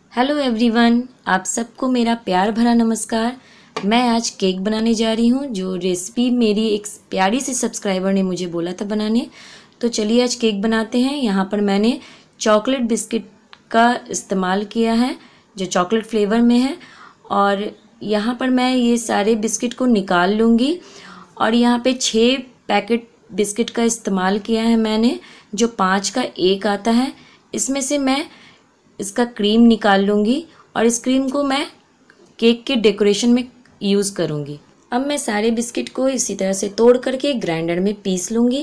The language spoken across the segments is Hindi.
हेलो एवरीवन, आप सबको मेरा प्यार भरा नमस्कार। मैं आज केक बनाने जा रही हूँ, जो रेसिपी मेरी एक प्यारी सी सब्सक्राइबर ने मुझे बोला था बनाने। तो चलिए आज केक बनाते हैं। यहाँ पर मैंने चॉकलेट बिस्किट का इस्तेमाल किया है, जो चॉकलेट फ्लेवर में है। और यहाँ पर मैं ये सारे बिस्किट को निकाल लूँगी। और यहाँ पे 6 पैकेट बिस्किट का इस्तेमाल किया है मैंने, जो 5 का एक आता है। इसमें से मैं इसका क्रीम निकाल लूँगी और इस क्रीम को मैं केक के डेकोरेशन में यूज़ करूँगी। अब मैं सारे बिस्किट को इसी तरह से तोड़ करके ग्राइंडर में पीस लूँगी।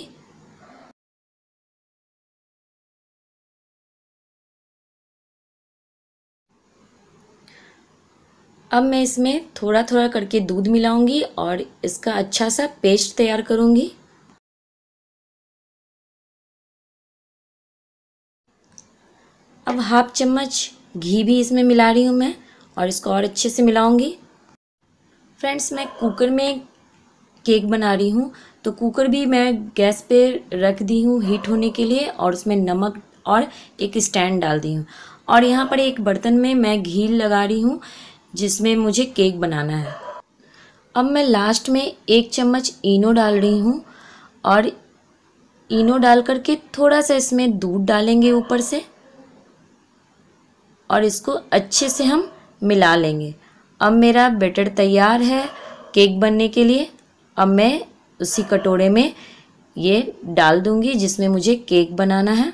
अब मैं इसमें थोड़ा थोड़ा करके दूध मिलाऊंगी और इसका अच्छा सा पेस्ट तैयार करूँगी। अब हाफ चम्मच घी भी इसमें मिला रही हूँ मैं और इसको और अच्छे से मिलाऊंगी। फ्रेंड्स, मैं कुकर में केक बना रही हूँ, तो कुकर भी मैं गैस पे रख दी हूँ हीट होने के लिए, और उसमें नमक और एक स्टैंड डाल दी हूँ। और यहाँ पर एक बर्तन में मैं घी लगा रही हूँ, जिसमें मुझे केक बनाना है। अब मैं लास्ट में 1 चम्मच इनो डाल रही हूँ और इनो डाल करके थोड़ा सा इसमें दूध डालेंगे ऊपर से और इसको अच्छे से हम मिला लेंगे। अब मेरा बैटर तैयार है केक बनने के लिए। अब मैं उसी कटोरे में ये डाल दूंगी जिसमें मुझे केक बनाना है।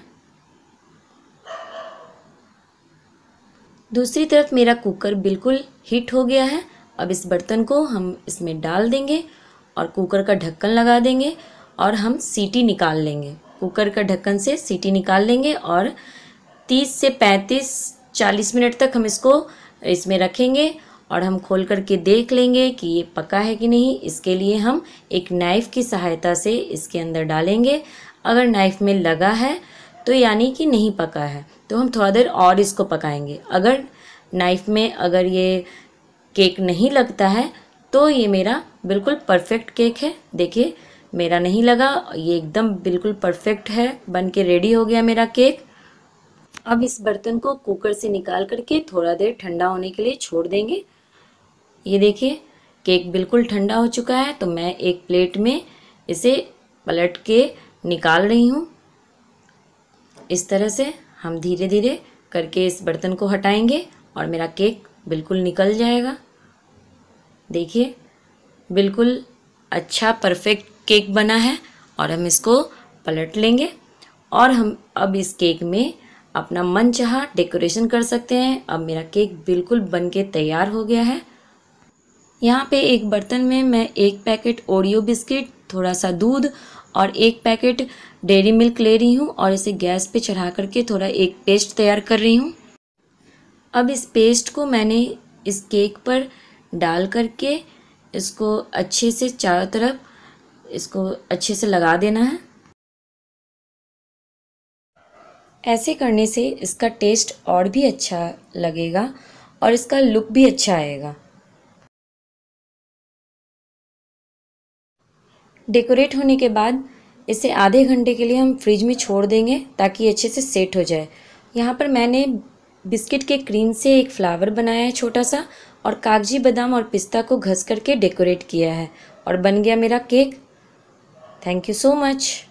दूसरी तरफ मेरा कुकर बिल्कुल हीट हो गया है। अब इस बर्तन को हम इसमें डाल देंगे और कुकर का ढक्कन लगा देंगे और हम सीटी निकाल लेंगे। कुकर का ढक्कन से सीटी निकाल लेंगे और 30 से 35-40 मिनट तक हम इसको इसमें रखेंगे और हम खोल करके देख लेंगे कि ये पका है कि नहीं। इसके लिए हम एक नाइफ़ की सहायता से इसके अंदर डालेंगे। अगर नाइफ़ में लगा है तो यानी कि नहीं पका है, तो हम थोड़ा देर और इसको पकाएंगे। अगर नाइफ़ में अगर ये केक नहीं लगता है तो ये मेरा बिल्कुल परफेक्ट केक है। देखिए, मेरा नहीं लगा, ये एकदम बिल्कुल परफेक्ट है, बन के रेडी हो गया मेरा केक। अब इस बर्तन को कुकर से निकाल करके थोड़ा देर ठंडा होने के लिए छोड़ देंगे। ये देखिए, केक बिल्कुल ठंडा हो चुका है, तो मैं एक प्लेट में इसे पलट के निकाल रही हूँ। इस तरह से हम धीरे धीरे करके इस बर्तन को हटाएंगे और मेरा केक बिल्कुल निकल जाएगा। देखिए, बिल्कुल अच्छा परफेक्ट केक बना है। और हम इसको पलट लेंगे और हम अब इस केक में अपना मनचाहा डेकोरेशन कर सकते हैं। अब मेरा केक बिल्कुल बन के तैयार हो गया है। यहाँ पे एक बर्तन में मैं 1 पैकेट ओरियो बिस्किट, थोड़ा सा दूध और 1 पैकेट डेयरी मिल्क ले रही हूँ और इसे गैस पे चढ़ा करके थोड़ा एक पेस्ट तैयार कर रही हूँ। अब इस पेस्ट को मैंने इस केक पर डाल करके इसको अच्छे से चारों तरफ इसको अच्छे से लगा देना है। ऐसे करने से इसका टेस्ट और भी अच्छा लगेगा और इसका लुक भी अच्छा आएगा। डेकोरेट होने के बाद इसे आधे घंटे के लिए हम फ्रिज में छोड़ देंगे ताकि अच्छे से सेट हो जाए। यहाँ पर मैंने बिस्किट के क्रीम से एक फ्लावर बनाया है छोटा सा, और कागजी बादाम और पिस्ता को घस करके डेकोरेट किया है, और बन गया मेरा cake. Thank you so much.